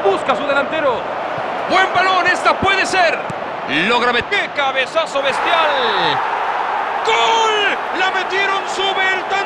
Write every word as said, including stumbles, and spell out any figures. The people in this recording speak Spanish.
Busca a su delantero. Buen balón, esta puede ser. Logra meter. ¡Qué cabezazo bestial! ¡Gol! La metieron, sube el tanto.